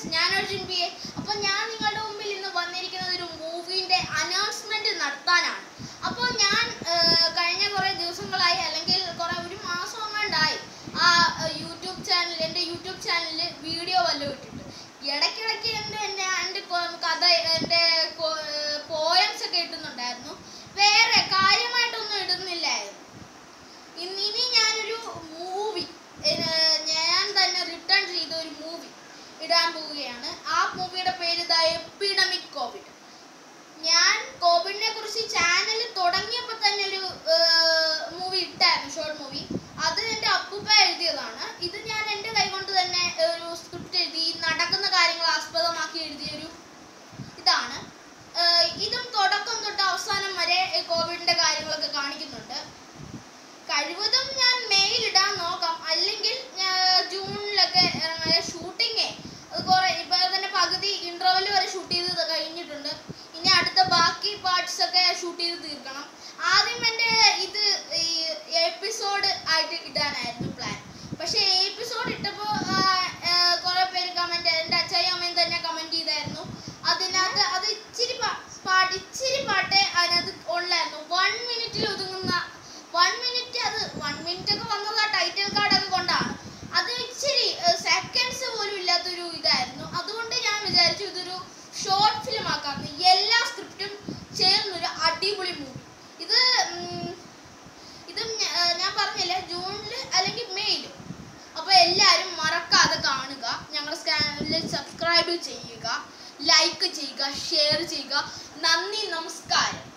അപ്പോൾ ഞാൻ നിങ്ങളുടെ മുമ്പിൽ ഇന്ന് വന്നിരിക്കുന്നത് ഒരു മൂവിൻ്റെ അനൗൺസ്മെൻറ്റ് നടത്താനാണ്. അപ്പോൾ ഞാൻ കഴിഞ്ഞ കുറേ ദിവസങ്ങളായി, അല്ലെങ്കിൽ ഒരു മാസം അങ്ങാണ്ടായി ആ എൻ്റെ യൂട്യൂബ് ചാനലിൽ വീഡിയോ വല്ലതും ഇട്ടിട്ട്. ഇടയ്ക്കിടയ്ക്ക് എൻ്റെ കഥ, എൻ്റെ പോയംസ് ഒക്കെ ഇടുന്നുണ്ടായിരുന്നു. വേറെ കാര്യമായിട്ടൊന്നും ഇടുന്നില്ലായിരുന്നു. ഇനി ഞാനൊരു മൂവി, ഞാൻ തന്നെ റിട്ടേൺ ചെയ്ത ഒരു മൂവി ഇടാൻ പോവുകയാണ്. ആ മൂവിയുടെ പേര് എപ്പിഡമിക് കോവിഡ്. ഞാൻ കോവിഡിനെ കുറിച്ച് ചാനൽ തുടങ്ങിയപ്പോൾ തന്നെ ഒരു മൂവി ഇട്ടായിരുന്നു, ഷോർട്ട് മൂവി. അത് എൻ്റെ അപ്പൂപ്പ എഴുതിയതാണ്. ഇത് ഞാൻ എൻ്റെ കൈകൊണ്ട് തന്നെ ഒരു സ്ക്രിപ്റ്റ് എഴുതി, നടക്കുന്ന കാര്യങ്ങൾ ആസ്പദമാക്കി എഴുതിയൊരു ഇതാണ്. ഇതും തുടക്കം തൊട്ട് അവസാനം വരെ കോവിഡിൻ്റെ കാര്യങ്ങളൊക്കെ കാണിക്കുന്നുണ്ട്. കഴിവതും ഞാൻ മെയിൽ ഇടാൻ നോക്കാം, അല്ലെങ്കിൽ ജൂണിലൊക്കെ ഇറങ്ങിയ ഷൂട്ടിങ്ങേ അത് കുറേ ഇപ്പോൾ തന്നെ പകുതി ഇൻ്റർവെൽ വരെ ഷൂട്ട് ചെയ്ത് കഴിഞ്ഞിട്ടുണ്ട്. ഇനി അടുത്ത ബാക്കി പാർട്സ് ഒക്കെ ഷൂട്ട് ചെയ്ത് തീർക്കണം. ആദ്യം എൻ്റെ ഇത് എപ്പിസോഡ് ആയിട്ട് ഇടാനായിരുന്നു പ്ലാൻ. പക്ഷേ എപ്പിസോഡ് ഇട്ടപ്പോൾ കുറേ പേര് കമൻറ്റ്, എൻ്റെ അച്ഛനും അമ്മയും തന്നെ കമൻറ്റ് ചെയ്തായിരുന്നു. അതിനകത്ത് അത് ഇച്ചിരി പാട്ടേ അതിനകത്ത് ഉള്ളായിരുന്നു. 1 മിനിറ്റിൽ ഒതുങ്ങുന്ന 1 മിനിറ്റ്, അത് 1 മിനിറ്റ് ഒക്കെ വന്നത് ആ ടൈറ്റിൽ കാർഡൊക്കെ കൊണ്ടാണ്. അത് ഇച്ചിരി സെക്കൻഡ്സ് പോലും ഇല്ലാത്തൊരു ഇതായിരുന്നു. അതുകൊണ്ട് ഞാൻ വിചാരിച്ചു ഇതൊരു ഷോർട്ട് ഫിലിം ആക്കാമെന്ന്. എല്ലാ സ്ക്രിപ്റ്റും ചേർന്നൊരു അടിപൊളി മൂവി. ഇതും ഞാൻ പറഞ്ഞില്ല, ജൂണിൽ അല്ലെങ്കിൽ മെയിൽ. അപ്പോൾ എല്ലാവരും മറക്കാതെ കാണുക, ഞങ്ങളുടെ ചാനലിൽ സബ്സ്ക്രൈബ് ചെയ്യുക, ലൈക്ക് ചെയ്യുക, ഷെയർ ചെയ്യുക. നന്ദി, നമസ്കാരം.